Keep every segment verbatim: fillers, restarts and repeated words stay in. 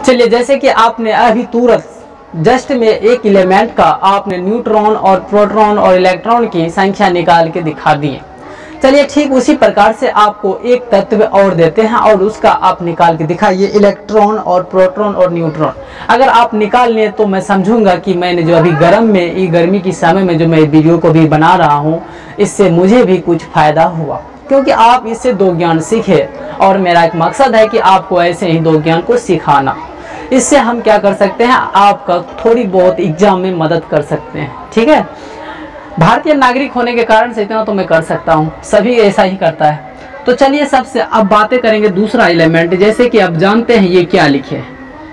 चलिए, जैसे कि आपने अभी तुरंत जस्ट में एक एलिमेंट का आपने न्यूट्रॉन और प्रोटॉन और इलेक्ट्रॉन की संख्या निकाल के दिखा दी है। चलिए, ठीक उसी प्रकार से आपको एक तत्व और देते हैं और उसका आप निकाल के दिखाइए, इलेक्ट्रॉन और प्रोटॉन और न्यूट्रॉन। अगर आप निकाल लें तो मैं समझूंगा कि मैंने जो अभी गर्म में ये गर्मी के समय में जो मैं वीडियो को भी बना रहा हूँ, इससे मुझे भी कुछ फ़ायदा हुआ, क्योंकि आप इससे दो ज्ञान सीखे और मेरा एक मकसद है कि आपको ऐसे ही दो ज्ञान को सिखाना। इससे हम क्या कर सकते हैं, आपका थोड़ी बहुत एग्जाम में मदद कर सकते हैं। ठीक है, भारतीय नागरिक होने के कारण से इतना तो मैं कर सकता हूँ, सभी ऐसा ही करता है। तो चलिए, सबसे अब बातें करेंगे दूसरा एलिमेंट। जैसे कि अब जानते हैं ये क्या लिखे है,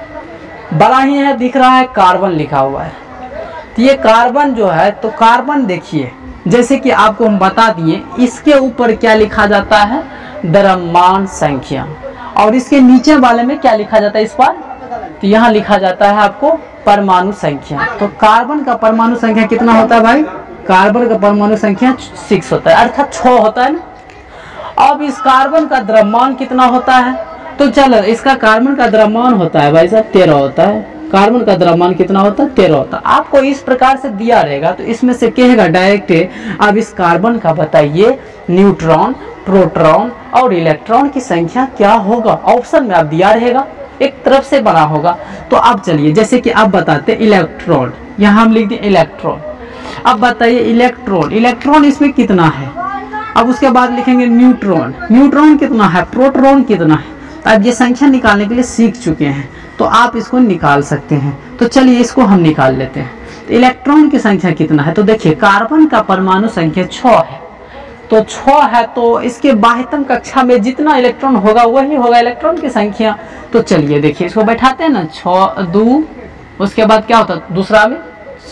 बड़ा ही है, दिख रहा है कार्बन लिखा हुआ है। तो ये कार्बन जो है, तो कार्बन देखिए, जैसे कि आपको हम बता दिए, इसके ऊपर क्या लिखा जाता है, द्रव्यमान संख्या, और इसके नीचे वाले में क्या लिखा जाता है इस पर, तो यहाँ लिखा जाता है आपको परमाणु संख्या। तो कार्बन का परमाणु संख्या कितना होता है भाई, कार्बन का परमाणु संख्या सिक्स होता है, अर्थात छः होता है ना। अब इस कार्बन का द्रव्यमान कितना होता है, तो चलो इसका कार्बन का द्रव्यमान होता है भाई साहब तेरह होता है। कार्बन का द्रव्यमान कितना होता है, तेरह होता है। आपको इस प्रकार से दिया रहेगा तो इसमें से कहेगा डायरेक्ट, अब इस कार्बन का बताइए न्यूट्रॉन, प्रोटॉन और इलेक्ट्रॉन की संख्या क्या होगा। ऑप्शन में आप दिया रहेगा, एक तरफ से बना होगा। तो अब चलिए, जैसे कि आप बताते इलेक्ट्रॉन, यहाँ हम लिख दें इलेक्ट्रॉन। अब बताइए इलेक्ट्रॉन, इलेक्ट्रॉन इसमें कितना है। अब उसके बाद लिखेंगे न्यूट्रॉन, न्यूट्रॉन कितना है, प्रोटॉन कितना है। अब ये संख्या निकालने के लिए सीख चुके हैं, तो आप इसको निकाल सकते हैं। तो चलिए इसको हम निकाल लेते हैं। तो इलेक्ट्रॉन की संख्या कितना है, तो देखिए कार्बन का परमाणु संख्या छः है, तो छः है, तो इसके बाह्यतम कक्षा में जितना इलेक्ट्रॉन होगा वही होगा इलेक्ट्रॉन की संख्या। तो चलिए देखिए, इसको बैठाते हैं ना, छः दो, उसके बाद क्या होता है दूसरा में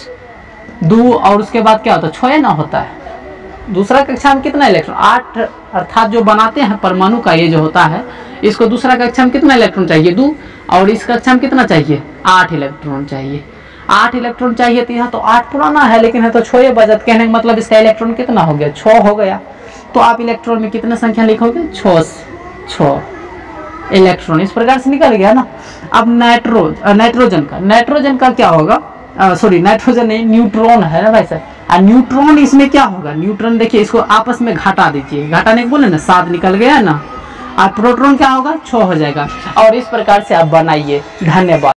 दो, और उसके बाद क्या होता है छः ना होता है। दूसरा कक्षा में कितना इलेक्ट्रॉन, आठ, अर्थात जो बनाते हैं परमाणु का ये जो होता है, इसको दूसरा कक्षा में कितना इलेक्ट्रॉन चाहिए, दो, और इस कक्षा में कितना चाहिए, आठ इलेक्ट्रॉन चाहिए। आठ इलेक्ट्रॉन चाहिए, तो यहाँ तो आठ पुराना है, लेकिन है तो छः बचत। कहने का मतलब इसका इलेक्ट्रॉन कितना हो गया, छः हो गया। तो आप इलेक्ट्रॉन में कितना संख्या लिखोगे, छः, छः इलेक्ट्रॉन। इस प्रकार से निकल गया ना। अब नाइट्रो नाइट्रोजन का नाइट्रोजन का क्या होगा, सॉरी नाइट्रोजन नहीं, न्यूट्रॉन है ना भाई साहब। न्यूट्रॉन इसमें क्या होगा, न्यूट्रॉन देखिए, इसको आपस में घटा दीजिए, घटाने को बोले ना, सात निकल गया ना। और प्रोटॉन क्या होगा, छः हो जाएगा। और इस प्रकार से आप बनाइए। धन्यवाद।